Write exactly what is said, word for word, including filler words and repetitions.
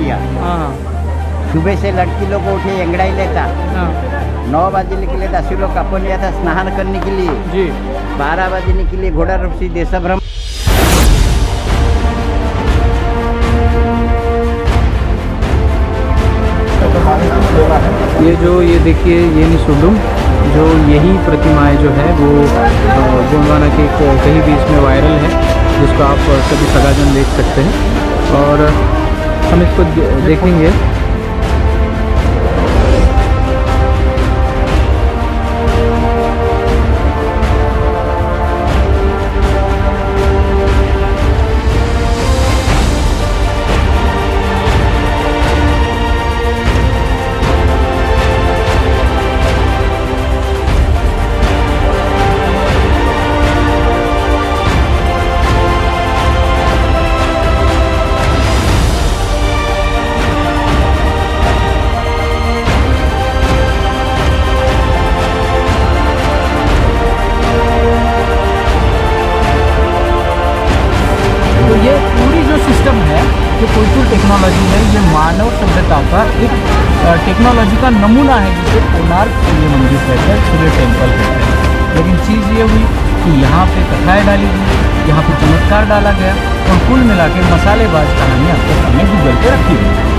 दिया। हाँ सुबह से लड़की लोग को उठे एंगड़ाई लेता, हाँ नौ बजे निकले दस लोग कपन लिया था स्नान करने के लिए जी। बारह बजे निकले घोड़ा रूपसी देशभ्रम। ये जो ये देखिए ये निशुलुम जो यही प्रतिमाएं जो है वो गोंडवाना के कहीं भी इसमें वायरल है, जिसको आप सभी सगाजन देख सकते हैं और हम इसको देखेंगे। तो ये पूरी जो सिस्टम है जो कोयतुल टेक्नोलॉजी है, ये मानव सभ्यता का एक टेक्नोलॉजी का नमूना है, जिसे कोणार्क सूर्य मंदिर कहते हैं, सूर्य टेम्पल कहते हैं। लेकिन चीज़ ये हुई कि यहाँ पे कथाएँ डाली गई, यहाँ पे चमत्कार डाला गया और कुल मिला के मसालेबाज कहानी आपके सामने गूगल पे रखी हुई।